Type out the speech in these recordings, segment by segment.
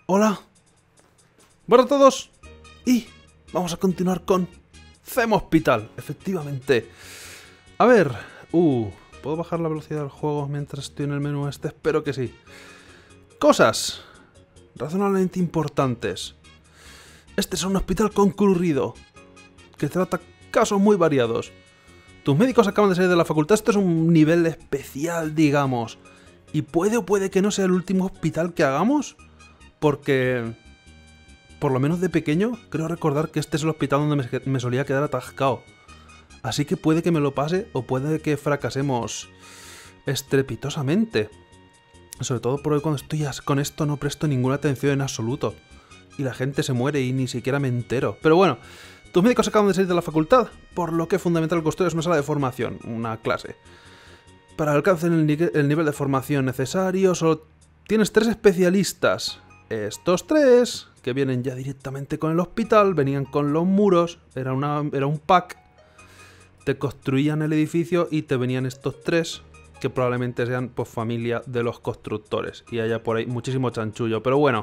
Hola. Buenas a todos. Y vamos a continuar con Theme Hospital, efectivamente. A ver. ¿Puedo bajar la velocidad del juego mientras estoy en el menú este? Espero que sí. Cosas razonablemente importantes. Este es un hospital concurrido que trata casos muy variados. Tus médicos acaban de salir de la facultad. Esto es un nivel especial, digamos. Y puede o puede que no sea el último hospital que hagamos. Porque, por lo menos de pequeño, creo recordar que este es el hospital donde me solía quedar atascado. Así que puede que me lo pase o puede que fracasemos estrepitosamente. Sobre todo porque cuando estoy con esto no presto ninguna atención en absoluto. Y la gente se muere y ni siquiera me entero. Pero bueno, tus médicos acaban de salir de la facultad, por lo que fundamental custodio es una sala de formación, una clase. Para alcanzar el nivel de formación necesario, solo tienes 3 especialistas. Estos 3, que vienen ya directamente con el hospital, venían con los muros, era un pack. Te construían el edificio y te venían estos 3, que probablemente sean pues familia de los constructores. Y haya por ahí muchísimo chanchullo, pero bueno.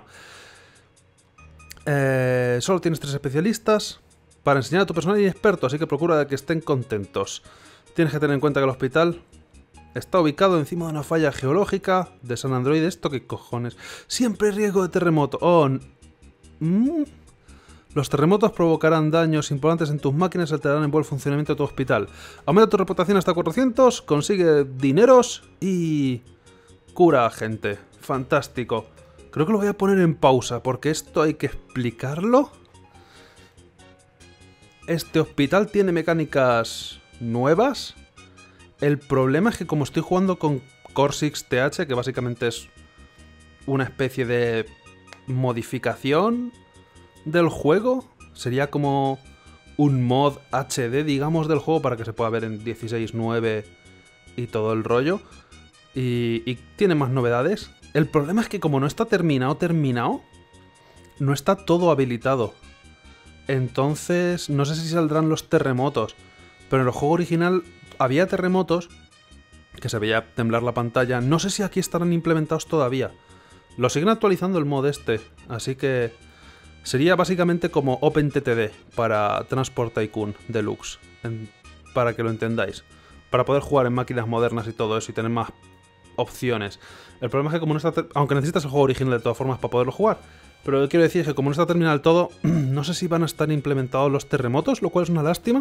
Solo tienes 3 especialistas para enseñar a tu personal inexperto, así que procura que estén contentos. Tienes que tener en cuenta que el hospital está ubicado encima de una falla geológica de San Android. ¿Esto qué cojones? Siempre hay riesgo de terremoto. Los terremotos provocarán daños importantes en tus máquinas y alterarán el buen funcionamiento de tu hospital. Aumenta tu reputación hasta 400, consigue dineros y cura a gente. Fantástico. Creo que lo voy a poner en pausa porque esto hay que explicarlo. Este hospital tiene mecánicas nuevas. El problema es que como estoy jugando con Cortex TH, que básicamente es una especie de modificación del juego, sería como un mod HD, digamos, del juego para que se pueda ver en 16:9 y todo el rollo. Y tiene más novedades. El problema es que como no está terminado, no está todo habilitado. Entonces, no sé si saldrán los terremotos. Pero en el juego original había terremotos que se veía temblar la pantalla. No sé si aquí estarán implementados todavía. Lo siguen actualizando el mod este. Así que sería básicamente como OpenTTD para Transport Tycoon Deluxe. Para que lo entendáis. Para poder jugar en máquinas modernas y todo eso y tener más opciones. El problema es que como no está... Aunque necesitas el juego original de todas formas para poderlo jugar. Pero lo que quiero decir es que como no está terminado del todo, no sé si van a estar implementados los terremotos, lo cual es una lástima.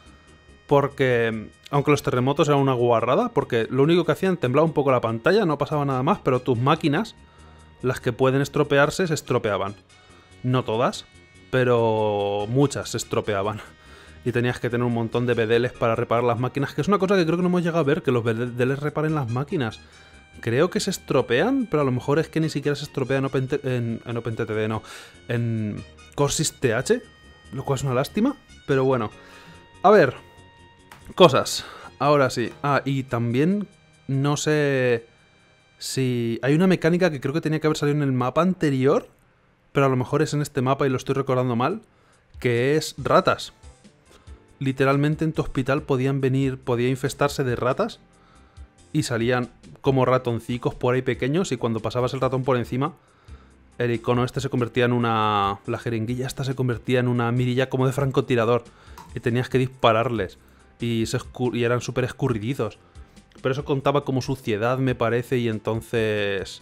Porque, aunque los terremotos eran una guarrada, porque lo único que hacían temblaba un poco la pantalla, no pasaba nada más, pero tus máquinas, las que pueden estropearse, se estropeaban. No todas, pero muchas se estropeaban. Y tenías que tener un montón de bedeles para reparar las máquinas, que es una cosa que creo que no hemos llegado a ver, que los bedeles reparen las máquinas. Creo que se estropean, pero a lo mejor es que ni siquiera se estropean en OpenTTD, no. En Cortex TH, lo cual es una lástima, pero bueno. A ver, cosas. Ahora sí. Y también no sé si... Hay una mecánica que creo que tenía que haber salido en el mapa anterior, pero a lo mejor es en este mapa y lo estoy recordando mal, que es ratas. Literalmente en tu hospital podía infestarse de ratas y salían como ratoncicos por ahí pequeños y cuando pasabas el ratón por encima, el icono este se convertía en una... La jeringuilla esta se convertía en una mirilla como de francotirador y tenías que dispararles y eran súper escurridizos. Pero eso contaba como suciedad, me parece, y entonces...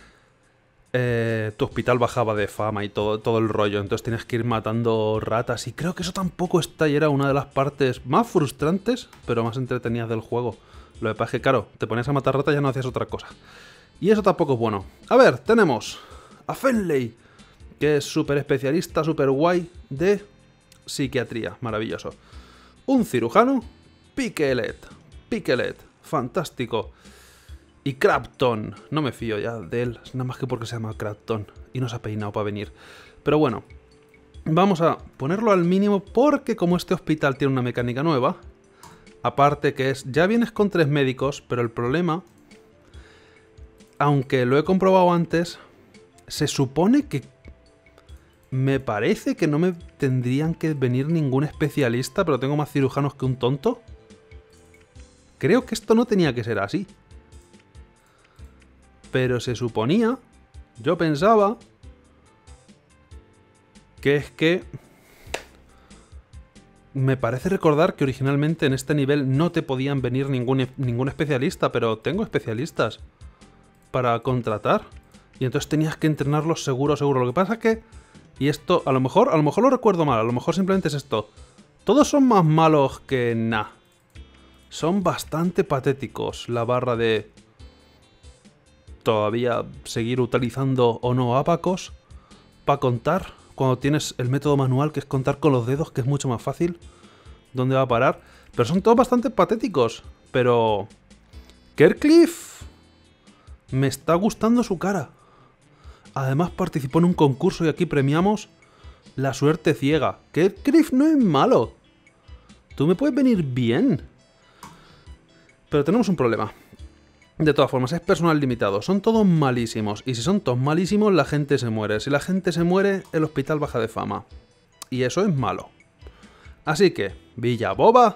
tu hospital bajaba de fama y todo el rollo, entonces tenías que ir matando ratas y creo que eso tampoco está y era una de las partes más frustrantes pero más entretenidas del juego. Lo que pasa es que claro, te ponías a matar ratas y ya no hacías otra cosa y eso tampoco es bueno. A ver, tenemos a Fenley, que es súper especialista, súper guay de psiquiatría, maravilloso. Un cirujano, Piquelet, fantástico. Y Crafton, no me fío ya de él, nada más que porque se llama Crafton y no se ha peinado para venir. Pero bueno, vamos a ponerlo al mínimo porque como este hospital tiene una mecánica nueva, aparte que es, ya vienes con 3 médicos, pero el problema, aunque lo he comprobado antes, se supone que me parece que no me tendrían que venir ningún especialista, pero tengo más cirujanos que un tonto. Creo que esto no tenía que ser así. Pero se suponía, yo pensaba, Que es que... Me parece recordar que originalmente en este nivel no te podían venir ningún especialista, pero tengo especialistas para contratar. Y entonces tenías que entrenarlos seguro. Lo que pasa es que... Y esto, a lo mejor lo recuerdo mal, a lo mejor simplemente es esto. Todos son más malos que nah. Son bastante patéticos la barra de... Todavía seguir utilizando o no abacos para contar. Cuando tienes el método manual, que es contar con los dedos, que es mucho más fácil. ¿Dónde va a parar? Pero son todos bastante patéticos. Pero... Kirkleaf... Me está gustando su cara. Además participó en un concurso y aquí premiamos la suerte ciega. Kirkleaf no es malo. Tú me puedes venir bien. Pero tenemos un problema. De todas formas, es personal limitado. Son todos malísimos. Y si son todos malísimos, la gente se muere. Si la gente se muere, el hospital baja de fama. Y eso es malo. Así que, Villaboba...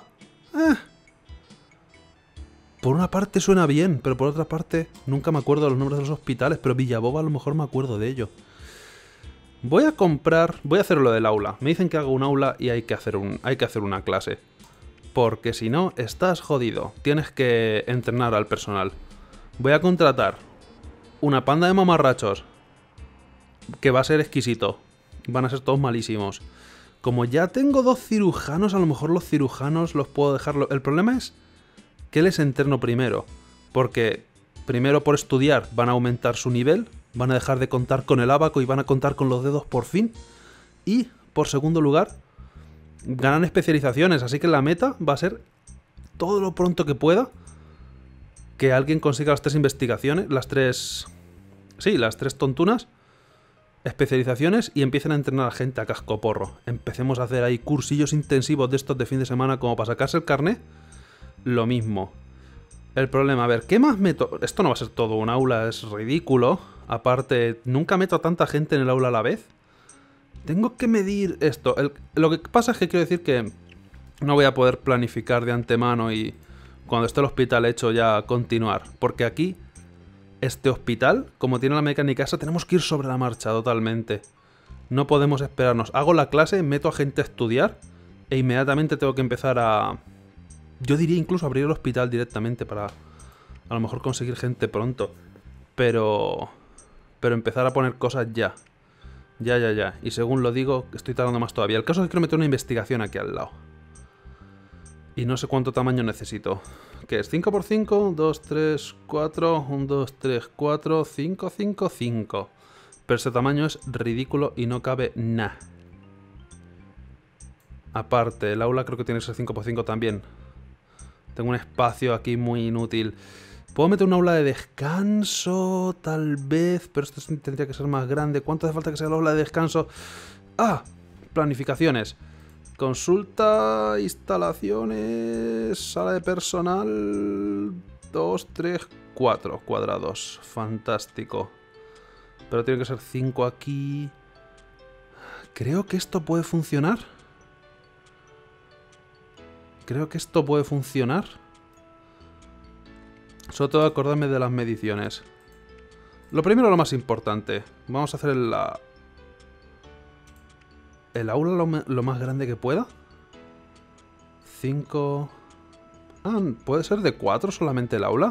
Por una parte suena bien, pero por otra parte nunca me acuerdo de los nombres de los hospitales, pero Villaboba a lo mejor me acuerdo de ello. Voy a hacer lo del aula. Me dicen que hago un aula y hay que hacer una clase. Porque si no, estás jodido. Tienes que entrenar al personal. Voy a contratar una panda de mamarrachos que va a ser exquisito. Van a ser todos malísimos. Como ya tengo 2 cirujanos, a lo mejor los cirujanos los puedo dejarlo. El problema es que les entreno primero. Porque primero por estudiar van a aumentar su nivel. Van a dejar de contar con el abaco y van a contar con los dedos por fin. Y por segundo lugar, ganan especializaciones. Así que la meta va a ser todo lo pronto que pueda que alguien consiga las 3 investigaciones, las 3 tontunas, especializaciones y empiecen a entrenar a gente a cascoporro. Empecemos a hacer ahí cursillos intensivos de estos de fin de semana como para sacarse el carné. Lo mismo. El problema, a ver, ¿qué más meto? Esto no va a ser todo un aula, es ridículo. Aparte, nunca meto a tanta gente en el aula a la vez. Tengo que medir esto. Lo que pasa es que quiero decir que no voy a poder planificar de antemano y cuando esté el hospital hecho ya continuar. Porque aquí, este hospital, como tiene la mecánica esa, tenemos que ir sobre la marcha totalmente. No podemos esperarnos. Hago la clase, meto a gente a estudiar e inmediatamente tengo que empezar a... Yo diría incluso abrir el hospital directamente para a lo mejor conseguir gente pronto. Pero empezar a poner cosas ya. Ya. Y según lo digo, estoy tardando más todavía. El caso es que quiero meter una investigación aquí al lado. Y no sé cuánto tamaño necesito. ¿Qué es? 5×5, 2, 3, 4, 1, 2, 3, 4, 5, 5, 5. Pero ese tamaño es ridículo y no cabe nada. Aparte, el aula creo que tiene que ser 5×5 también. Tengo un espacio aquí muy inútil. ¿Puedo meter un aula de descanso? Tal vez, pero esto tendría que ser más grande. ¿Cuánto hace falta que sea el aula de descanso? ¡Ah! Planificaciones. Consulta, instalaciones, sala de personal... 2, 3, 4 cuadrados. Fantástico. Pero tiene que ser 5 aquí. Creo que esto puede funcionar. Solo tengo que acordarme de las mediciones. Lo primero, lo más importante. Vamos a hacer el aula lo más grande que pueda. 5... Ah, ¿puede ser de 4 solamente el aula?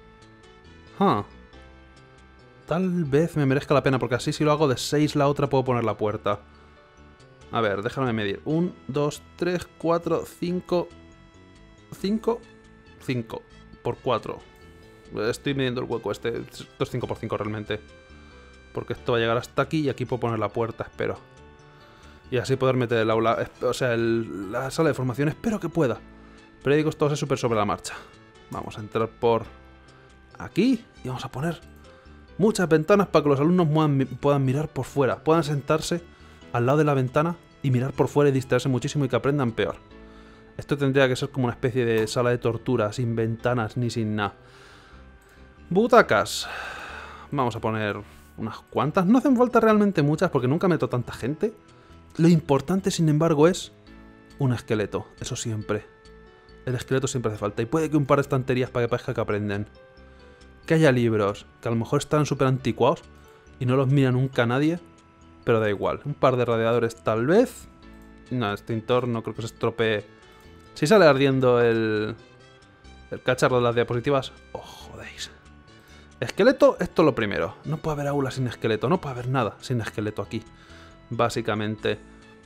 Tal vez me merezca la pena, porque así si lo hago de 6 la otra puedo poner la puerta. A ver, déjame medir. 1, 2, 3, 4, 5... 5 por 4. Estoy midiendo el hueco este. Esto es 5×5 realmente. Porque esto va a llegar hasta aquí y aquí puedo poner la puerta, espero. Y así poder meter el aula, o sea, la sala de formación, espero que pueda. Periódicos, todo es súper sobre la marcha. Vamos a entrar por aquí y vamos a poner muchas ventanas para que los alumnos puedan mirar por fuera. Puedan sentarse al lado de la ventana y mirar por fuera y distraerse muchísimo y que aprendan peor. Esto tendría que ser como una especie de sala de tortura, sin ventanas ni sin nada. Butacas. Vamos a poner unas cuantas. No hacen falta realmente muchas porque nunca meto tanta gente. Lo importante, sin embargo, es un esqueleto. Eso siempre. El esqueleto siempre hace falta. Y puede que un par de estanterías para que parezca que aprenden. Que haya libros, que a lo mejor están súper anticuados y no los mira nunca nadie. pero da igual. Un par de radiadores tal vez. No, extintor no creo que se estropee. Si sale ardiendo el cacharro de las diapositivas, os jodéis. Esqueleto, esto es lo primero. No puede haber aula sin esqueleto, no puede haber nada sin esqueleto aquí. Básicamente.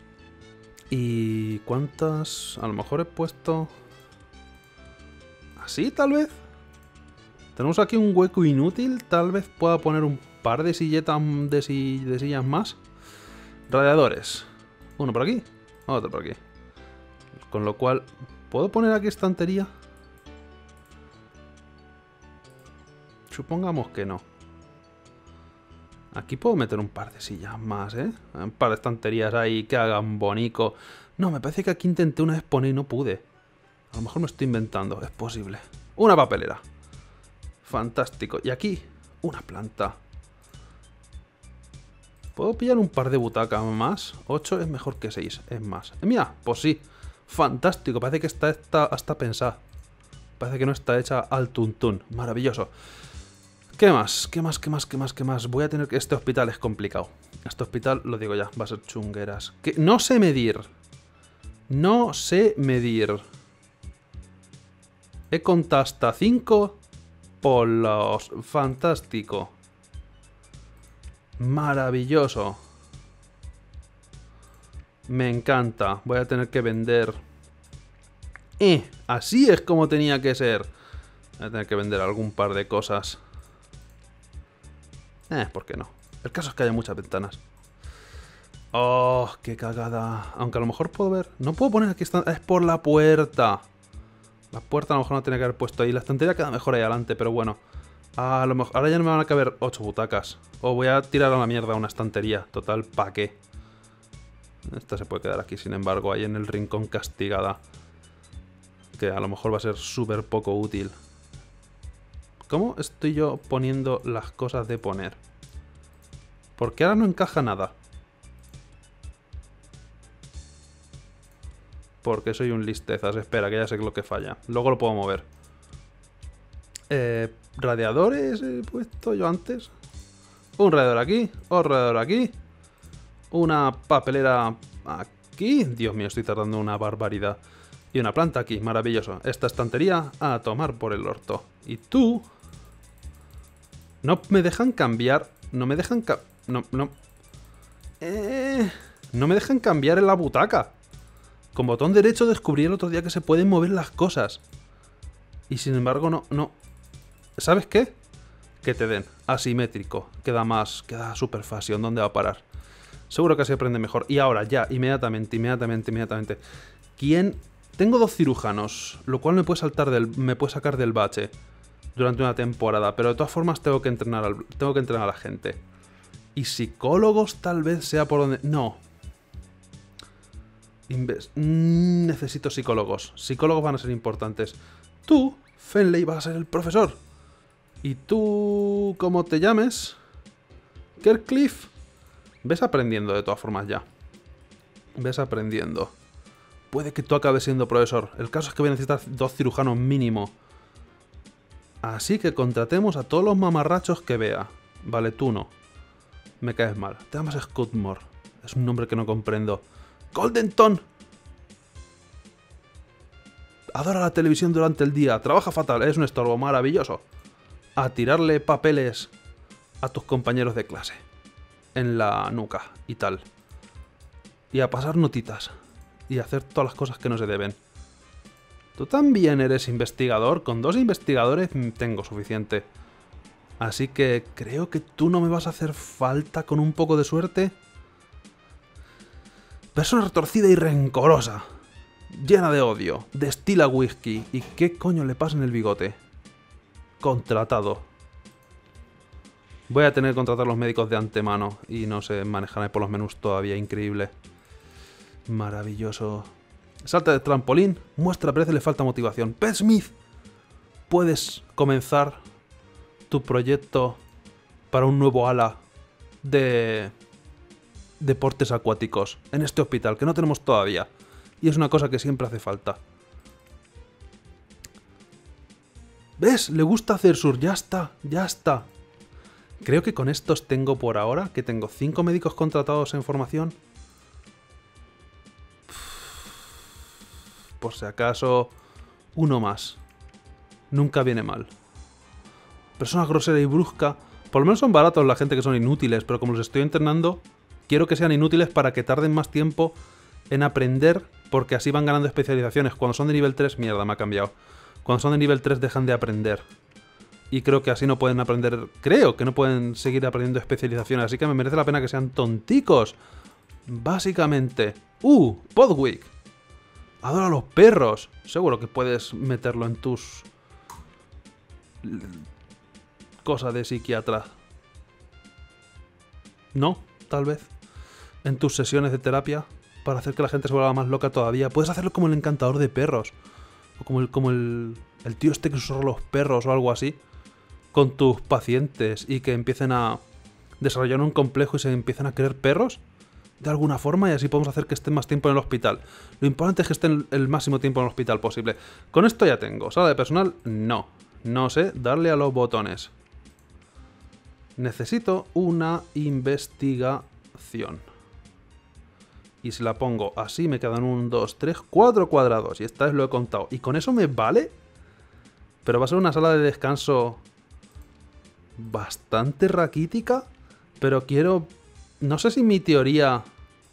¿Y cuántas? A lo mejor he puesto... ¿Así tal vez? Tenemos aquí un hueco inútil. Tal vez pueda poner un par de silletas de sillas más. Radiadores. Uno por aquí, otro por aquí. Con lo cual, ¿puedo poner aquí estantería? Supongamos que no. Aquí puedo meter un par de sillas más, ¿eh? Un par de estanterías ahí que hagan bonito. No, me parece que aquí intenté una vez poner y no pude. A lo mejor me estoy inventando, es posible. Una papelera. Fantástico. Y aquí, una planta. ¿Puedo pillar un par de butacas más? 8 es mejor que 6, es más. Mira, pues sí. Fantástico, parece que está hasta pensada. Parece que no está hecha al tuntún. Maravilloso. ¿Qué más? ¿Qué más? ¿Qué más? ¿Qué más? ¿Qué más? Voy a tener que... Este hospital es complicado. Este hospital, lo digo ya, va a ser chungueras. ¿Qué? No sé medir. No sé medir. He contado hasta 5 por los... Fantástico. Maravilloso. Me encanta. Voy a tener que vender... así es como tenía que ser. Voy a tener que vender algún par de cosas. ¿Por qué no? El caso es que haya muchas ventanas. Oh, qué cagada. Aunque a lo mejor puedo ver... No puedo poner aquí... Es por la puerta. La puerta a lo mejor no tenía que haber puesto ahí. La estantería queda mejor ahí adelante, pero bueno. A lo mejor... Ahora ya no me van a caber 8 butacas. O voy a tirar a la mierda una estantería. Total, ¿pa' qué? Esta se puede quedar aquí, sin embargo, ahí en el rincón castigada. Que a lo mejor va a ser súper poco útil. ¿Cómo estoy yo poniendo las cosas de poner? Porque ahora no encaja nada. Porque soy un listezas. Espera, que ya sé lo que falla. Luego lo puedo mover. ¿Radiadores he puesto yo antes? Un radiador aquí. Otro radiador aquí. Una papelera aquí. Dios mío, estoy tardando una barbaridad. Y una planta aquí. Maravilloso. Esta estantería a tomar por el orto. Y tú... No me dejan cambiar. No me dejan no me dejan cambiar en la butaca. Con botón derecho descubrí el otro día que se pueden mover las cosas. Y sin embargo no. ¿Sabes qué? Que te den. Asimétrico. Queda más. Queda super fashion. ¿Dónde va a parar? Seguro que así aprende mejor. Y ahora, ya, inmediatamente. ¿Quién? Tengo 2 cirujanos. Lo cual me puede sacar del bache. Durante una temporada, pero de todas formas tengo que entrenar a la gente. Y psicólogos tal vez sea por donde... No. Necesito psicólogos. Psicólogos van a ser importantes. Tú, Fenley, vas a ser el profesor. Y tú, ¿cómo te llames? Kirkcliff. Ves aprendiendo de todas formas ya. Ves aprendiendo. Puede que tú acabes siendo profesor. El caso es que voy a necesitar 2 cirujanos mínimo. Así que contratemos a todos los mamarrachos que vea. Vale, tú no. Me caes mal. Te llamas Scottmore. Es un nombre que no comprendo. ¡Goldenton! Adora la televisión durante el día. Trabaja fatal. Es un estorbo maravilloso. A tirarle papeles a tus compañeros de clase. En la nuca y tal. Y a pasar notitas. Y a hacer todas las cosas que no se deben. Tú también eres investigador. Con 2 investigadores tengo suficiente. Así que creo que tú no me vas a hacer falta con un poco de suerte. Persona retorcida y rencorosa. Llena de odio. Destila whisky. ¿Y qué coño le pasa en el bigote? Contratado. Voy a tener que contratar a los médicos de antemano. Y no sé manejar por los menús todavía. Increíble. Maravilloso. Salta de trampolín. Muestra, parece le falta motivación. Pet Smith. Puedes comenzar tu proyecto para un nuevo ala de deportes acuáticos en este hospital, que no tenemos todavía. Y es una cosa que siempre hace falta. ¿Ves? Le gusta hacer surf. Ya está, ya está. Creo que con estos tengo por ahora, que tengo 5 médicos contratados en formación. Por si acaso, uno más. Nunca viene mal. Persona grosera y brusca. Por lo menos son baratos la gente que son inútiles, pero como los estoy entrenando, quiero que sean inútiles para que tarden más tiempo en aprender, porque así van ganando especializaciones. Cuando son de nivel 3, mierda, me ha cambiado. Cuando son de nivel 3 dejan de aprender. Y creo que así no pueden aprender... Creo que no pueden seguir aprendiendo especializaciones, así que me merece la pena que sean tonticos. Básicamente. Podwick. Adora a los perros. Seguro que puedes meterlo en tus... cosas de psiquiatra. No, tal vez. En tus sesiones de terapia, para hacer que la gente se vuelva más loca todavía. Puedes hacerlo como el encantador de perros. O como el tío este que susurra los perros o algo así. Con tus pacientes y que empiecen a desarrollar un complejo y se empiecen a querer perros de alguna forma, y así podemos hacer que estén más tiempo en el hospital. Lo importante es que estén el máximo tiempo en el hospital posible. Con esto ya tengo. Sala de personal, no. No sé darle a los botones. Necesito una investigación. Y si la pongo así me quedan 1, 2, 3, 4 cuadrados. Y esta vez lo he contado. ¿Y con eso me vale? Pero va a ser una sala de descanso bastante raquítica. Pero quiero... No sé si mi teoría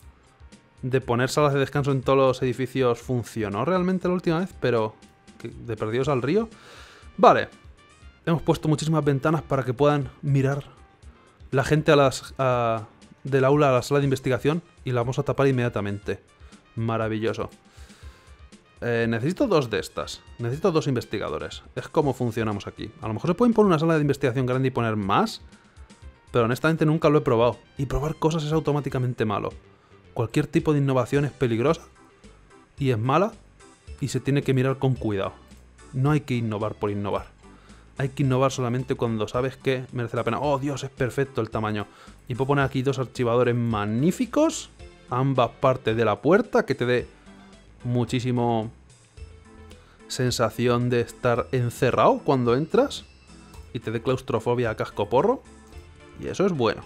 de poner salas de descanso en todos los edificios funcionó realmente la última vez, pero... de perdidos al río. Vale. Hemos puesto muchísimas ventanas para que puedan mirar la gente del aula a la sala de investigación, y la vamos a tapar inmediatamente. Maravilloso. Necesito 2 de estas. Necesito 2 investigadores. Es como funcionamos aquí. A lo mejor se pueden poner una sala de investigación grande y poner más, pero honestamente nunca lo he probado. Y probar cosas es automáticamente malo. Cualquier tipo de innovación es peligrosa y es mala, y se tiene que mirar con cuidado. No hay que innovar por innovar. Hay que innovar solamente cuando sabes que merece la pena. ¡Oh, Dios! Es perfecto el tamaño. Y puedo poner aquí 2 archivadores magníficos a ambas partes de la puerta, que te dé muchísimo sensación de estar encerrado cuando entras, y te dé claustrofobia a cascoporro. Y eso es bueno.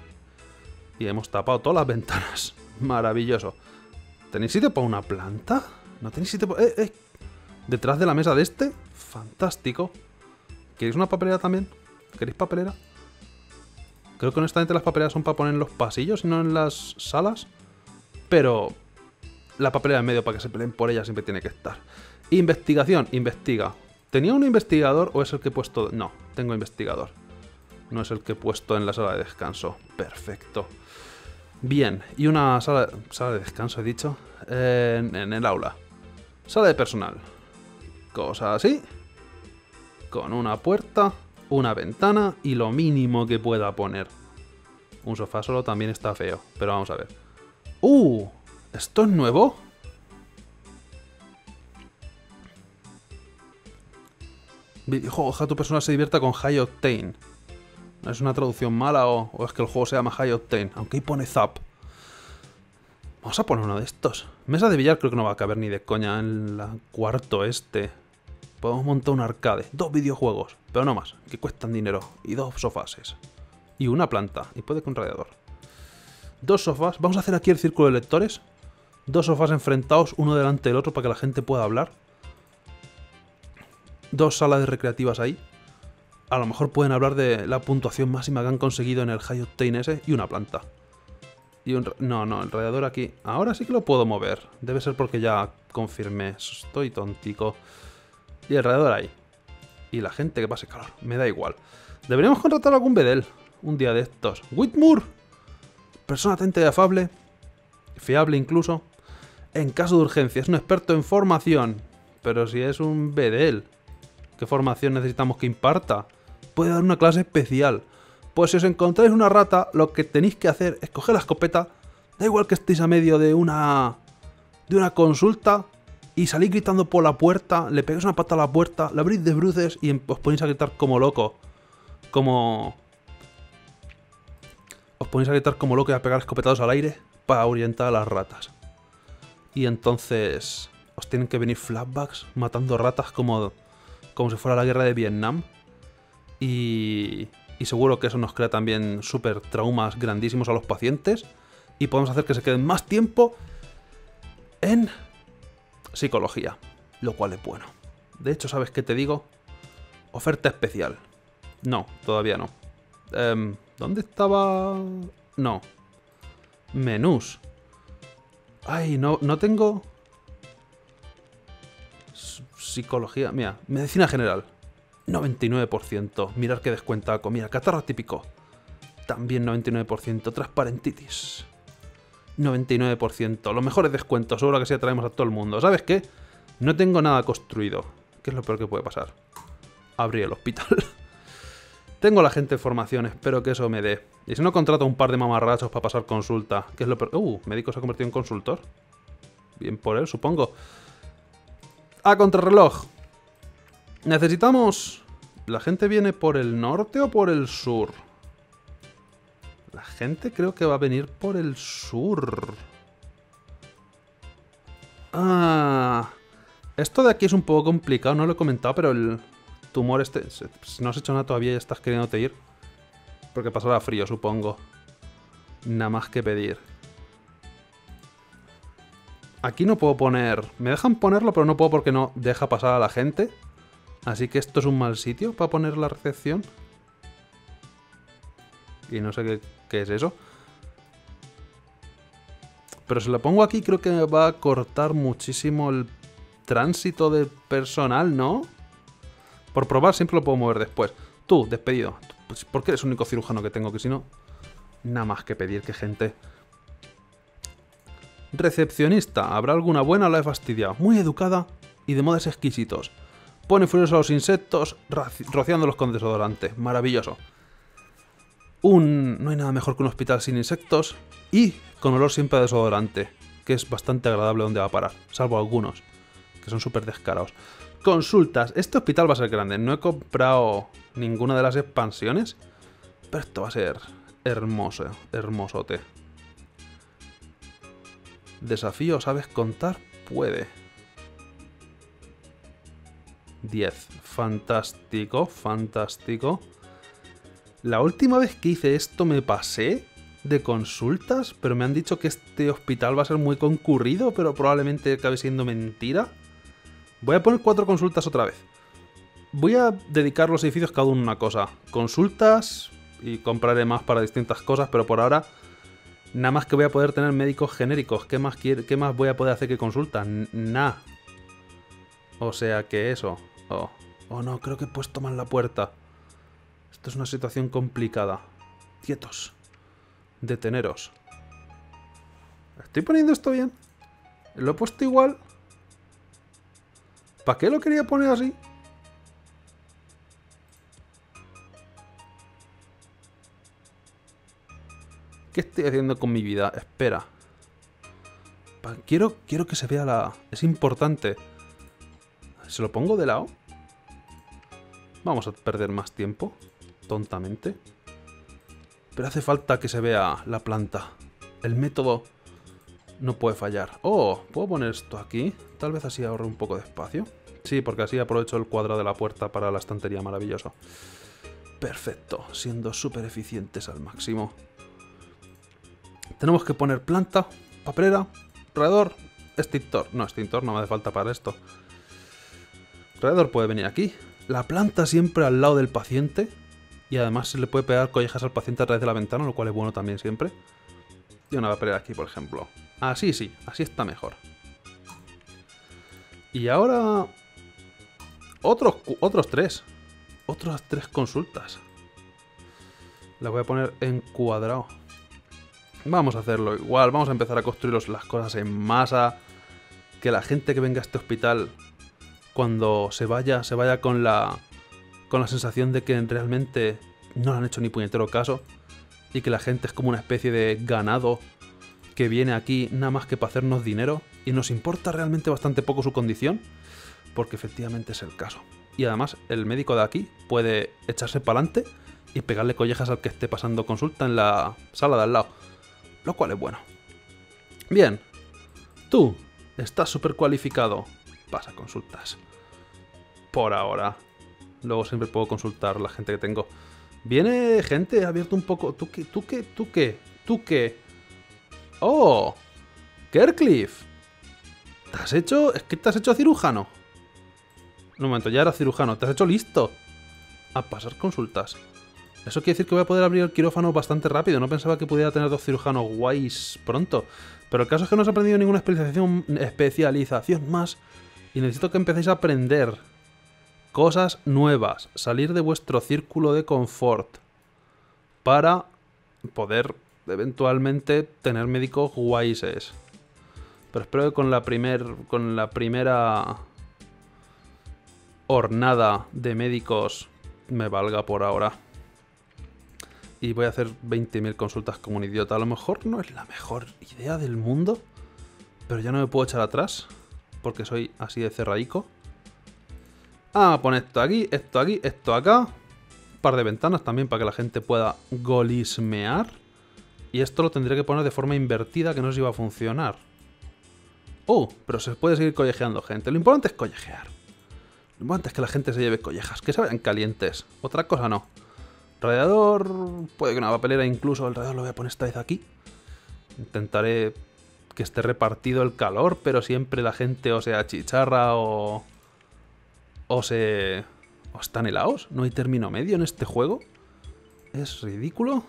Y hemos tapado todas las ventanas. Maravilloso. ¿Tenéis sitio para una planta? ¿No tenéis sitio para...? Detrás de la mesa de este. Fantástico. ¿Queréis una papelera también? ¿Queréis papelera? Creo que honestamente las papeleras son para poner en los pasillos y no en las salas. Pero la papelera en medio para que se peleen por ella siempre tiene que estar. Investigación. Investiga. ¿Tenía un investigador o es el que he puesto...? No, tengo investigador. No es el que he puesto en la sala de descanso. Perfecto. Bien. Y una sala de descanso, he dicho. En el aula. Sala de personal. Cosa así. Con una puerta, una ventana y lo mínimo que pueda poner. Un sofá solo también está feo, pero vamos a ver. ¿Esto es nuevo? Ojalá tu persona se divierta con High Octane. ¿Es una traducción mala o es que el juego se llama High Octane? Aunque ahí pone Zap. Vamos a poner uno de estos. Mesa de billar creo que no va a caber ni de coña en el cuarto este. Podemos montar un arcade. 2 videojuegos, pero no más, que cuestan dinero. Y 2 sofases. Y una planta. Y puede que un radiador. 2 sofás. Vamos a hacer aquí el círculo de lectores. 2 sofás enfrentados, uno delante del otro, para que la gente pueda hablar. 2 salas de recreativas ahí. A lo mejor pueden hablar de la puntuación máxima que han conseguido en el High Octane ese. Y una planta. Y un... No, el radiador aquí. Ahora sí que lo puedo mover. Debe ser porque ya confirmé. Estoy tontico. Y el radiador ahí. Y la gente que pase calor. Me da igual. Deberíamos contratar a algún bedel un día de estos. Whitmore. Persona atenta y afable. Fiable incluso. En caso de urgencia. Es un experto en formación. Pero si es un bedel, ¿qué formación necesitamos que imparta? Puede dar una clase especial. Pues si os encontráis una rata, lo que tenéis que hacer es coger la escopeta. Da igual que estéis a medio de una consulta. Y salís gritando por la puerta, le pegáis una pata a la puerta, la abrís de bruces y os ponéis a gritar como loco. Os ponéis a gritar como loco y a pegar escopetazos al aire para ahuyentar a las ratas. Y entonces os tienen que venir flashbacks matando ratas como si fuera la guerra de Vietnam. Y y seguro que eso nos crea también súper traumas grandísimos a los pacientes y podemos hacer que se queden más tiempo en psicología, lo cual es bueno. De hecho, ¿sabes qué te digo? Oferta especial. No, todavía no. ¿Dónde estaba? No. Menús. Ay, no tengo... Psicología. Mira, medicina general. 99%. Mirar que descuenta algo. Mira, catarro típico. También 99%. Transparentitis. 99%. Los mejores descuentos. Seguro que sí atraemos a todo el mundo. ¿Sabes qué? No tengo nada construido. ¿Qué es lo peor que puede pasar? Abrir el hospital. Tengo la gente en formación. Espero que eso me dé. Y si no, contrato un par de mamarrachos para pasar consulta. ¿Qué es lo peor? Médico se ha convertido en consultor. Bien por él, supongo. A contrarreloj. Necesitamos... ¿La gente viene por el norte o por el sur? La gente creo que va a venir por el sur. Ah... Esto de aquí es un poco complicado, no lo he comentado, pero el tumor este... Si no has hecho nada todavía y estás queriéndote ir. Porque pasará frío, supongo. Nada más que pedir. Aquí no puedo poner... Me dejan ponerlo, pero no puedo porque no deja pasar a la gente. Así que esto es un mal sitio para poner la recepción. Y no sé qué es eso. Pero si lo pongo aquí creo que me va a cortar muchísimo el tránsito de personal, ¿no? Por probar siempre lo puedo mover después. Tú, despedido. ¿Por qué eres el único cirujano que tengo? Que si no, nada más que pedir que gente... Recepcionista. ¿Habrá alguna buena o la he fastidiado? Muy educada y de modos exquisitos. Pone furiosos a los insectos rociándolos con desodorante. Maravilloso. No hay nada mejor que un hospital sin insectos y con olor siempre a desodorante, que es bastante agradable donde va a parar, salvo algunos, que son súper descarados. Consultas. Este hospital va a ser grande. No he comprado ninguna de las expansiones, pero esto va a ser hermoso, hermosote. Desafío, ¿sabes contar? Puede. 10. Fantástico, fantástico. La última vez que hice esto me pasé de consultas, pero me han dicho que este hospital va a ser muy concurrido, pero probablemente acabe siendo mentira. Voy a poner 4 consultas otra vez. Voy a dedicar los edificios cada uno a una cosa. Consultas y compraré más para distintas cosas, pero por ahora nada más que voy a poder tener médicos genéricos. ¿Qué más voy a poder hacer que consultas? Nada. O sea que eso. Oh no, creo que he puesto mal la puerta. Esto es una situación complicada. Quietos. Deteneros. ¿Estoy poniendo esto bien? ¿Lo he puesto igual? ¿Para qué lo quería poner así? ¿Qué estoy haciendo con mi vida? Espera. Quiero que se vea la... Es importante. ¿Se lo pongo de lado? Vamos a perder más tiempo. Tontamente. Pero hace falta que se vea la planta. El método no puede fallar. Oh, ¿puedo poner esto aquí? Tal vez así ahorre un poco de espacio. Sí, porque así aprovecho el cuadrado de la puerta para la estantería. Maravilloso. Perfecto. Siendo súper eficientes al máximo. Tenemos que poner planta, papelera, radiador, extintor. No, extintor no me hace falta para esto. Radiador puede venir aquí. La planta siempre al lado del paciente. Y además se le puede pegar collejas al paciente a través de la ventana, lo cual es bueno también siempre. Y una papelera aquí, por ejemplo. Así sí, así está mejor. Y ahora... Otros 3. Otras 3 consultas. Las voy a poner en cuadrado. Vamos a hacerlo igual. Vamos a empezar a construir las cosas en masa. Que la gente que venga a este hospital, cuando se vaya con la sensación de que realmente no le han hecho ni puñetero caso. Y que la gente es como una especie de ganado que viene aquí nada más que para hacernos dinero. Y nos importa realmente bastante poco su condición. Porque efectivamente es el caso. Y además el médico de aquí puede echarse para adelante y pegarle collejas al que esté pasando consulta en la sala de al lado. Lo cual es bueno. Bien. Tú estás súper cualificado. Pasa consultas. Por ahora. Luego siempre puedo consultar la gente que tengo. Viene gente, he abierto un poco... ¿Tú qué? ¿Tú qué? ¿Tú qué? ¿Tú qué? ¡Oh! ¡Kercliffe! ¿Te has hecho...? ¿Es que te has hecho cirujano? Un momento, ya era cirujano. ¿Te has hecho listo? A pasar consultas. Eso quiere decir que voy a poder abrir el quirófano bastante rápido. No pensaba que pudiera tener 2 cirujanos guays pronto. Pero el caso es que no he aprendido ninguna especialización más. Y necesito que empecéis a aprender cosas nuevas. Salir de vuestro círculo de confort. Para poder eventualmente tener médicos guayses. Pero espero que con la primera hornada de médicos me valga por ahora. Y voy a hacer 20.000 consultas como un idiota. A lo mejor no es la mejor idea del mundo, pero ya no me puedo echar atrás, porque soy así de cerraico. Ah, poner esto aquí, esto acá. Un par de ventanas también para que la gente pueda golismear. Y esto lo tendré que poner de forma invertida, que no sé si va a funcionar. Oh, pero se puede seguir collejeando gente. Lo importante es collejear. Lo importante es que la gente se lleve collejas, que se vayan calientes. Otra cosa no. Radiador, puede que una papelera incluso. El radiador lo voy a poner esta vez aquí. Intentaré que esté repartido el calor, pero siempre la gente o se achicharra o están helados. No hay término medio en este juego. Es ridículo.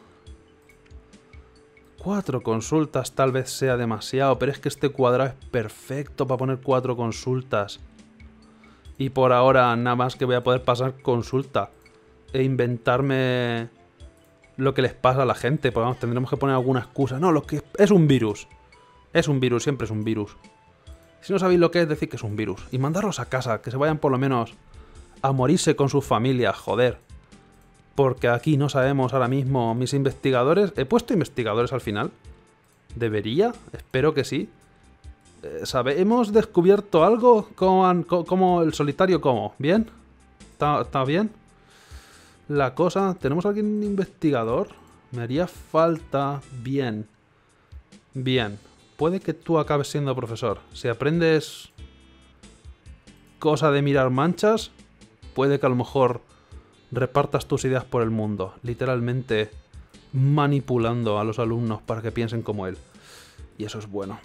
4 consultas tal vez sea demasiado, pero es que este cuadrado es perfecto para poner 4 consultas. Y por ahora nada más que voy a poder pasar consulta e inventarme lo que les pasa a la gente. Pues vamos, tendremos que poner alguna excusa. No, lo que es un virus. Es un virus, siempre es un virus. Si no sabéis lo que es, decir que es un virus. Y mandarlos a casa, que se vayan por lo menos a morirse con sus familias, joder. Porque aquí no sabemos ahora mismo mis investigadores. ¿He puesto investigadores al final? ¿Debería? Espero que sí. ¿Hemos descubierto algo? ¿Cómo el solitario cómo? ¿Bien? ¿Está bien? La cosa... ¿Tenemos alguien investigador? Me haría falta... Bien. Bien. Puede que tú acabes siendo profesor. Si aprendes cosa de mirar manchas, puede que a lo mejor repartas tus ideas por el mundo. Literalmente manipulando a los alumnos para que piensen como él. Y eso es bueno.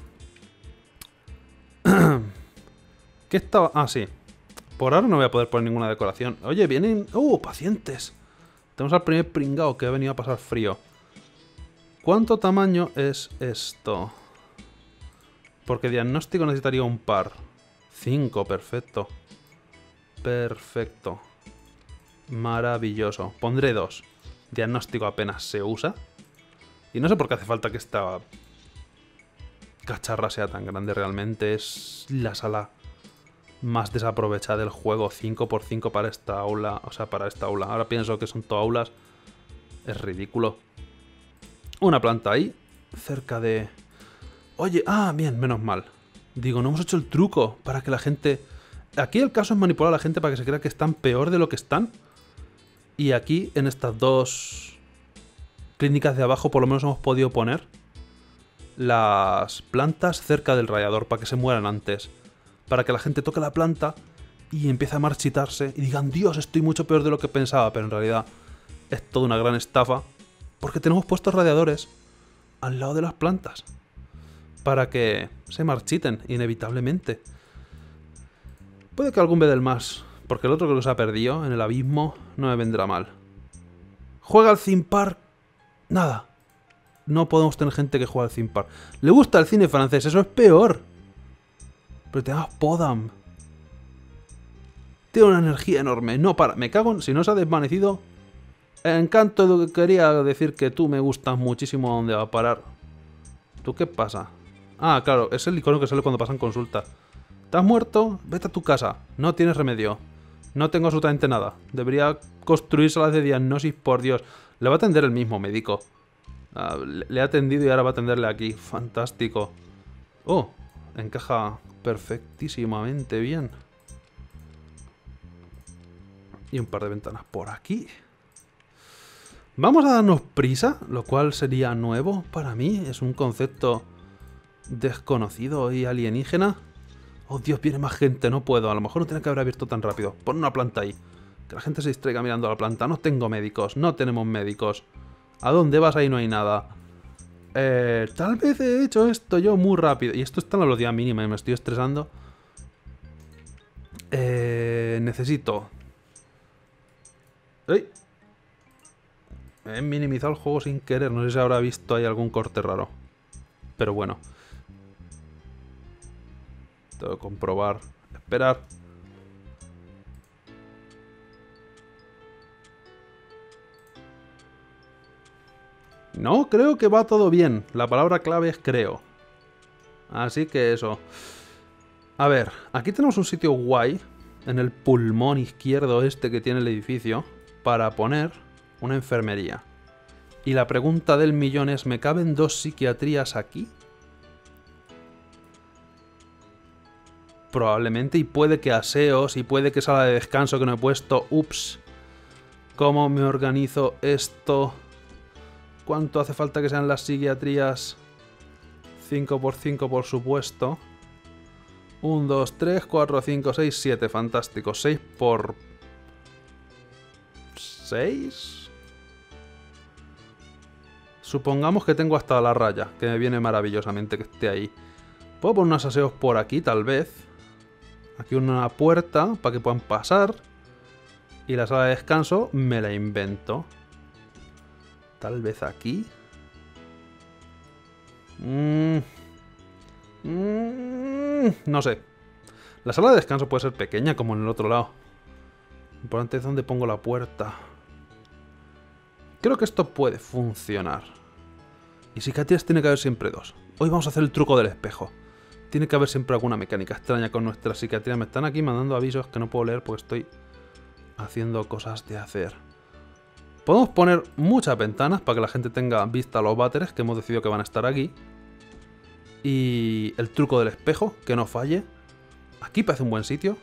¿Qué estaba...? Ah, sí. Por ahora no voy a poder poner ninguna decoración. Oye, vienen... pacientes. Tenemos al primer pringao que ha venido a pasar frío. ¿Cuánto tamaño es esto? Porque diagnóstico necesitaría un par. 5, perfecto. Perfecto. Maravilloso. Pondré 2. Diagnóstico apenas se usa. Y no sé por qué hace falta que esta cacharra sea tan grande realmente. Es la sala más desaprovechada del juego. 5x5 para esta aula. O sea, para esta aula. Ahora pienso que son todas aulas. Es ridículo. Una planta ahí. Cerca de... Oye, bien, menos mal. Digo, no hemos hecho el truco para que la gente... Aquí el caso es manipular a la gente para que se crea que están peor de lo que están. Y aquí, en estas 2 clínicas de abajo, por lo menos hemos podido poner las plantas cerca del radiador para que se mueran antes. Para que la gente toque la planta y empiece a marchitarse y digan, Dios, estoy mucho peor de lo que pensaba. Pero en realidad es toda una gran estafa porque tenemos puestos radiadores al lado de las plantas para que se marchiten inevitablemente. Puede que algún bedel más, porque el otro creo que se ha perdido en el abismo, no me vendrá mal. Juega al Theme Park. Nada. No podemos tener gente que juega al Theme Park. Le gusta el cine francés, eso es peor. Pero tenemos Podam. Tiene una energía enorme. No para. Me cago en... Si no se ha desvanecido. Encanto, quería decir que tú me gustas muchísimo. ¿A dónde va a parar? ¿Tú qué pasa? Ah, claro, es el icono que sale cuando pasan consulta. ¿Estás muerto? Vete a tu casa. No tienes remedio. No tengo absolutamente nada. Debería construir salas de diagnosis, por Dios. Le va a atender el mismo médico. Le ha atendido y ahora va a atenderle aquí. Fantástico. Oh, encaja perfectísimamente bien. Y un par de ventanas por aquí. Vamos a darnos prisa, lo cual sería nuevo para mí. Es un concepto desconocido y alienígena. Oh, Dios, viene más gente, no puedo. A lo mejor no tiene que haber abierto tan rápido. Pon una planta ahí. Que la gente se distraiga mirando a la planta. No tengo médicos, no tenemos médicos. ¿A dónde vas? Ahí no hay nada. Tal vez he hecho esto yo muy rápido. Y esto está en la velocidad mínima y me estoy estresando. Necesito... ¡Ey! He minimizado el juego sin querer. No sé si habrá visto ahí algún corte raro. Pero bueno. Tengo que comprobar. Esperar. No, creo que va todo bien. La palabra clave es creo. Así que eso. A ver, aquí tenemos un sitio guay. En el pulmón izquierdo este que tiene el edificio. Para poner una enfermería. Y la pregunta del millón es, ¿me caben 2 psiquiatrías aquí? Probablemente, y puede que aseos, y puede que sala de descanso que no he puesto. Ups. ¿Cómo me organizo esto? ¿Cuánto hace falta que sean las psiquiatrías? 5×5, por supuesto. 1, 2, 3, 4, 5, 6, 7. Fantástico. 6 por... 6. Supongamos que tengo hasta la raya, que me viene maravillosamente que esté ahí. Puedo poner unos aseos por aquí, tal vez. Aquí una puerta para que puedan pasar. Y la sala de descanso me la invento. Tal vez aquí. No sé. La sala de descanso puede ser pequeña como en el otro lado. Lo importante es dónde pongo la puerta. Creo que esto puede funcionar. Y psiquiatrías tiene que haber siempre 2. Hoy vamos a hacer el truco del espejo. Tiene que haber siempre alguna mecánica extraña con nuestra psiquiatría. Me están aquí mandando avisos que no puedo leer porque estoy haciendo cosas de hacer. Podemos poner muchas ventanas para que la gente tenga vista a los váteres que hemos decidido que van a estar aquí. Y el truco del espejo, que no falle. Aquí parece un buen sitio.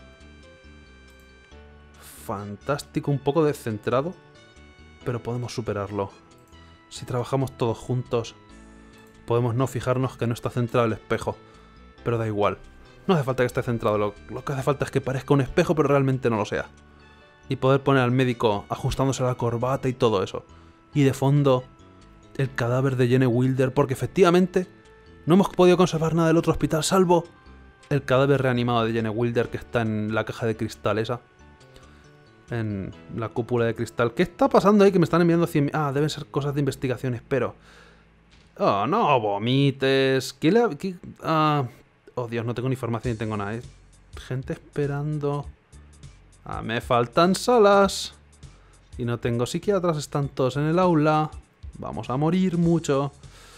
Fantástico, un poco descentrado. Pero podemos superarlo. Si trabajamos todos juntos, podemos no fijarnos que no está centrado el espejo. Pero da igual. No hace falta que esté centrado. Lo que hace falta es que parezca un espejo, pero realmente no lo sea. Y poder poner al médico ajustándose la corbata y todo eso. Y de fondo, el cadáver de Jenny Wilder, porque efectivamente no hemos podido conservar nada del otro hospital, salvo el cadáver reanimado de Jenny Wilder que está en la caja de cristal esa. En la cúpula de cristal. ¿Qué está pasando ahí? Que me están enviando 100... Ah, deben ser cosas de investigación, espero. Oh, no vomites. ¿Qué le... Oh, Dios, no tengo ni información ni tengo nada. Hay gente esperando... Ah, me faltan salas. Y no tengo psiquiatras, están todos en el aula. Vamos a morir mucho.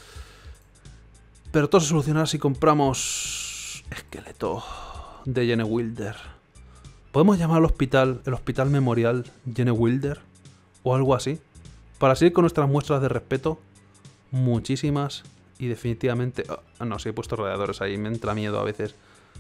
Pero todo se solucionará si compramos... esqueleto de Jenny Wilder. ¿Podemos llamar al hospital el Hospital Memorial Jenny Wilder? O algo así. Para seguir con nuestras muestras de respeto. Muchísimas. Y definitivamente... Oh, no, si he puesto radiadores ahí. Me entra miedo a veces.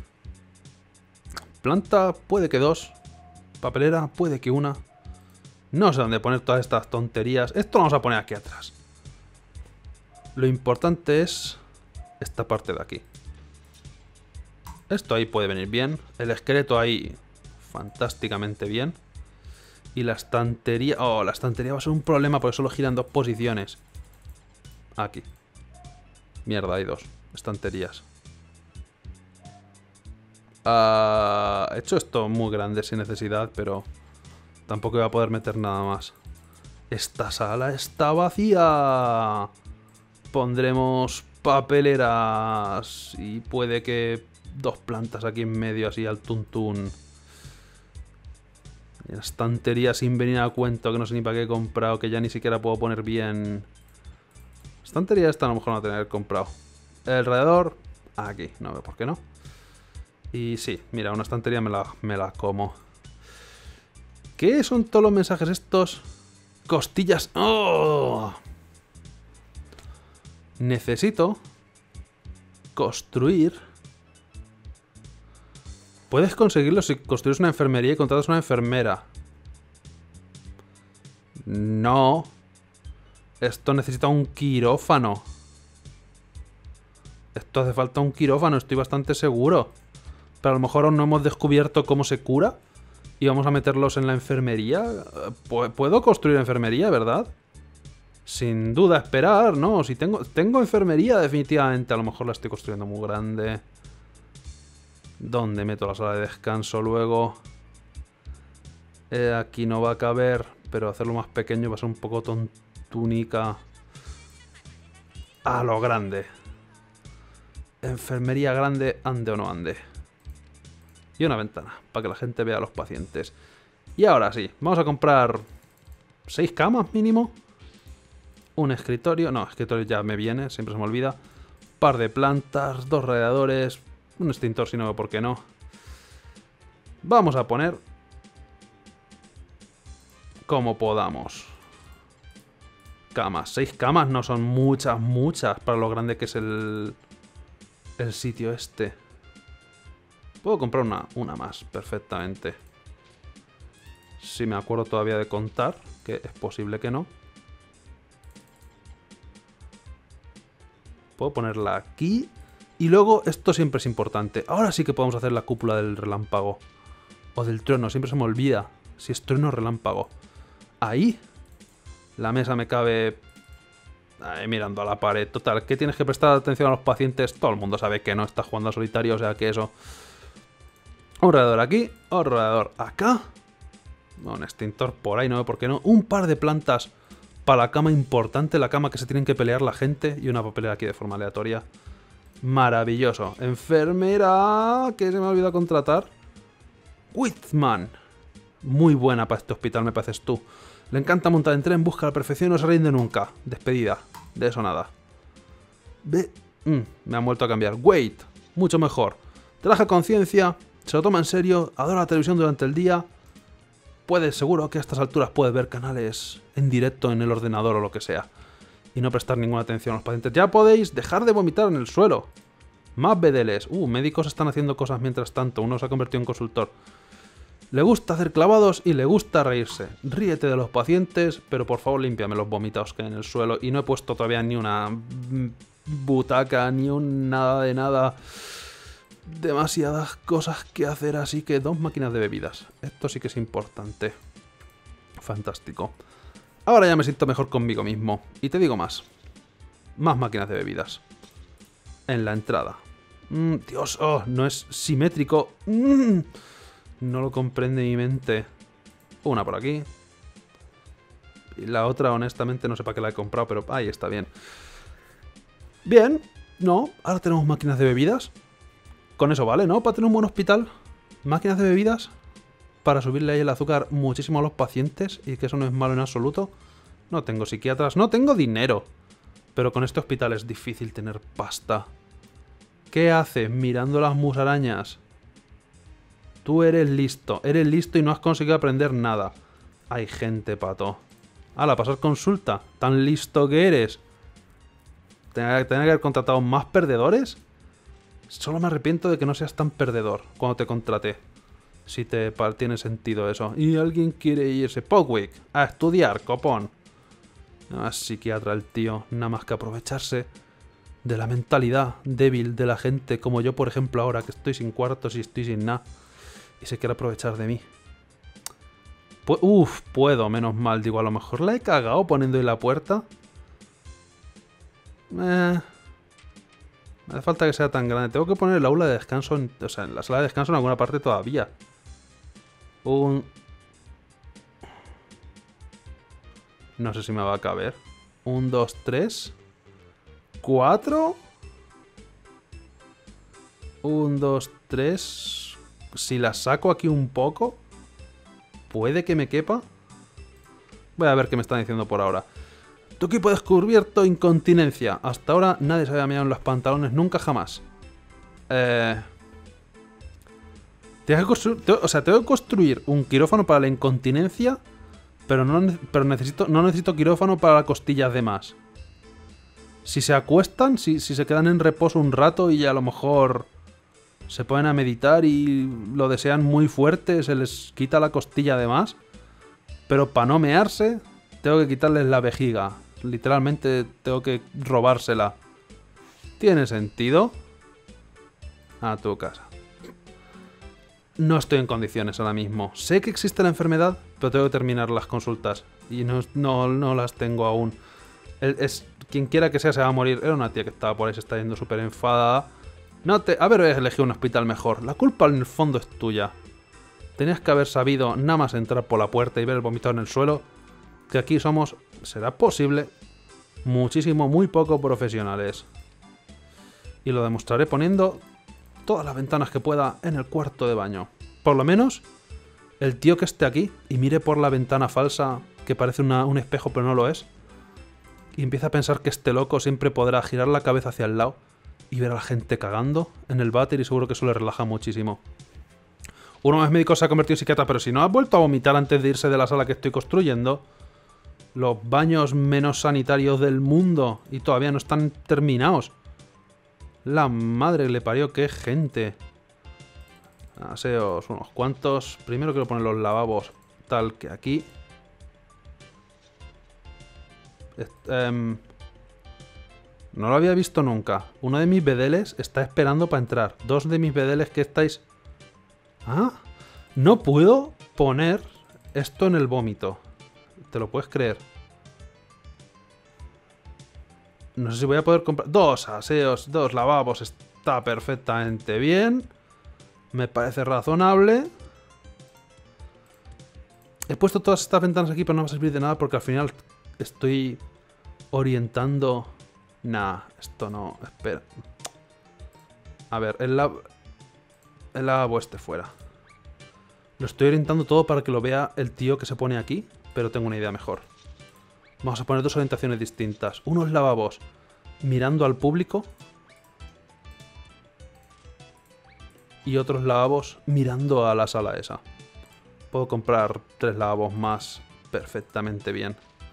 Planta, puede que 2. Papelera, puede que 1. No sé dónde poner todas estas tonterías. Esto lo vamos a poner aquí atrás. Lo importante es esta parte de aquí. Esto ahí puede venir bien. El esqueleto ahí fantásticamente bien. Y la estantería... Oh, la estantería va a ser un problema porque solo gira en 2 posiciones. Aquí. Mierda, hay 2 estanterías. He hecho esto muy grande sin necesidad, pero tampoco voy a poder meter nada más. Esta sala está vacía. Pondremos papeleras y puede que 2 plantas aquí en medio, así al tuntún. Y la estantería sin venir a cuento, que no sé ni para qué he comprado, que ya ni siquiera puedo poner bien. Estantería esta a lo mejor no tener comprado. El radiador, aquí, no veo por qué no. Y sí, mira, una estantería me la como. ¿Qué son todos los mensajes estos? Costillas. ¡Oh! Necesito construir. Puedes conseguirlo si construyes una enfermería y contratas una enfermera. No. Esto necesita un quirófano. Esto hace falta un quirófano, estoy bastante seguro. Pero a lo mejor aún no hemos descubierto cómo se cura. Y vamos a meterlos en la enfermería. ¿Puedo construir enfermería, verdad? Sin duda esperar, ¿no? Si tengo enfermería, definitivamente. A lo mejor la estoy construyendo muy grande. ¿Dónde meto la sala de descanso luego? Aquí no va a caber, pero hacerlo más pequeño va a ser un poco tontunica. A lo grande. Enfermería grande, ande o no ande. Y una ventana, para que la gente vea a los pacientes. Y ahora sí, vamos a comprar 6 camas mínimo. Un escritorio, no, escritorio ya me viene, siempre se me olvida. Par de plantas, 2 radiadores, un extintor si no, ¿por qué no? Vamos a poner como podamos. Camas, 6 camas no son muchas para lo grande que es el sitio este. Puedo comprar una más, perfectamente. Si me acuerdo todavía de contar, que es posible que no. Puedo ponerla aquí. Y luego, esto siempre es importante. Ahora sí que podemos hacer la cúpula del relámpago. O del trueno, siempre se me olvida si es trueno o relámpago. Ahí. La mesa me cabe ahí mirando a la pared. Total, ¿qué tienes que prestar atención a los pacientes? Todo el mundo sabe que no está jugando a solitario, o sea que eso... Un radiador aquí, un radiador acá. Un extintor por ahí, no veo por qué no. Un par de plantas para la cama importante, la cama que se tienen que pelear la gente. Y una papelera aquí de forma aleatoria. Maravilloso. Enfermera, que se me ha olvidado contratar. Whitman. Muy buena para este hospital, me pareces tú. Le encanta montar en tren, busca la perfección y no se rinde nunca. Despedida. De eso nada. Me han vuelto a cambiar. Wait. Mucho mejor. Trabaja conciencia. Se lo toma en serio, adora la televisión durante el día. Seguro que a estas alturas puedes ver canales en directo en el ordenador o lo que sea. Y no prestar ninguna atención a los pacientes. Ya podéis dejar de vomitar en el suelo. Más bedeles. Médicos están haciendo cosas mientras tanto. Uno se ha convertido en consultor. Le gusta hacer clavados y le gusta reírse. Ríete de los pacientes, pero por favor límpiame los vómitos que hay en el suelo. Y no he puesto todavía ni una butaca, ni un nada de nada... Demasiadas cosas que hacer, así que 2 máquinas de bebidas. Esto sí que es importante. Fantástico. Ahora ya me siento mejor conmigo mismo. Y te digo más. Más máquinas de bebidas. En la entrada. Dios, no es simétrico. No lo comprende mi mente. Una por aquí. Y la otra, honestamente, no sé para qué la he comprado, pero ahí está bien. Bien. No, ahora tenemos máquinas de bebidas. Con eso vale, ¿no? Para tener un buen hospital. Máquinas de bebidas. Para subirle ahí el azúcar muchísimo a los pacientes. Y que eso no es malo en absoluto. No tengo psiquiatras. No tengo dinero. Pero con este hospital es difícil tener pasta. ¿Qué haces mirando las musarañas? Tú eres listo. Eres listo y no has conseguido aprender nada. Hay gente, pato. ¡Hala, pasar consulta! ¿Tan listo que eres? ¿Tenía que haber contratado más perdedores? Solo me arrepiento de que no seas tan perdedor cuando te contraté. Si tiene sentido eso. Y alguien quiere irse. Pogwick, a estudiar, copón. No es psiquiatra el tío. Nada más que aprovecharse de la mentalidad débil de la gente. Como yo, por ejemplo, ahora que estoy sin cuartos y estoy sin nada. Y se quiere aprovechar de mí. Puedo, menos mal. Digo, a lo mejor la he cagado poniendo ahí la puerta. Me hace falta que sea tan grande. Tengo que poner el aula de descanso, en la sala de descanso en alguna parte todavía. No sé si me va a caber. 1, 2, 3. 4. 1, 2, 3. Si la saco aquí un poco, puede que me quepa. Voy a ver qué me están diciendo por ahora. Tu equipo descubierto incontinencia. Hasta ahora nadie se había meado en los pantalones, nunca jamás. Tengo que construir un quirófano para la incontinencia, pero no necesito quirófano para las costillas de más. Si se acuestan, si se quedan en reposo un rato y a lo mejor se ponen a meditar y lo desean muy fuerte, se les quita la costilla de más. Pero para no mearse, tengo que quitarles la vejiga. Literalmente tengo que robársela. ¿Tiene sentido? A tu casa. No estoy en condiciones ahora mismo. Sé que existe la enfermedad, pero tengo que terminar las consultas. Y no las tengo aún. Quien quiera que sea se va a morir. Era una tía que estaba por ahí, se está yendo súper enfadada. Haber elegido un hospital mejor. La culpa en el fondo es tuya. Tenías que haber sabido nada más entrar por la puerta y ver el vomitado en el suelo. Que aquí somos, será posible, muchísimo, muy poco profesionales. Y lo demostraré poniendo todas las ventanas que pueda en el cuarto de baño. Por lo menos, el tío que esté aquí y mire por la ventana falsa, que parece un espejo pero no lo es, y empieza a pensar que este loco siempre podrá girar la cabeza hacia el lado y ver a la gente cagando en el váter, y seguro que eso le relaja muchísimo. Uno de los médicos se ha convertido en psiquiatra, pero si no ha vuelto a vomitar antes de irse de la sala que estoy construyendo, los baños menos sanitarios del mundo, y todavía no están terminados. La madre que le parió, qué gente. Aseos, unos cuantos. Primero quiero poner los lavabos tal que aquí. No lo había visto nunca. Uno de mis bedeles está esperando para entrar. Dos de mis bedeles que estáis... Ah, no puedo poner esto en el vómito. ¿Te lo puedes creer? No sé si voy a poder comprar... Dos aseos, dos lavabos. Está perfectamente bien. Me parece razonable. He puesto todas estas ventanas aquí, pero no va a servir de nada porque al final estoy orientando... Nah, esto no... Espera. A ver, el lavabo este fuera. Lo estoy orientando todo para que lo vea el tío que se pone aquí, pero tengo una idea mejor. Vamos a poner dos orientaciones distintas. Unos lavabos mirando al público y otros lavabos mirando a la sala esa. Puedo comprar 3 lavabos más perfectamente bien.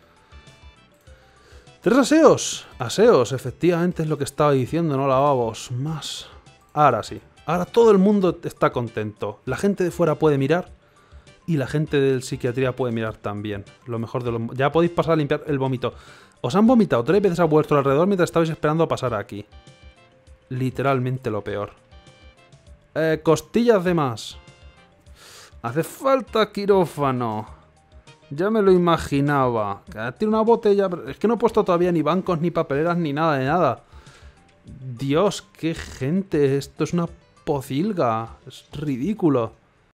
3 aseos. Aseos, efectivamente es lo que estaba diciendo, no lavabos más. Ahora sí. Ahora todo el mundo está contento. La gente de fuera puede mirar y la gente de psiquiatría puede mirar también. Lo mejor de lo... Ya podéis pasar a limpiar el vómito. Os han vomitado 3 veces a vuestro alrededor mientras estabais esperando a pasar aquí. Literalmente lo peor. Costillas de más. Hace falta quirófano. Ya me lo imaginaba. Tiene una botella... Es que no he puesto todavía ni bancos, ni papeleras, ni nada de nada. Dios, qué gente. Esto es una pocilga. Es ridículo.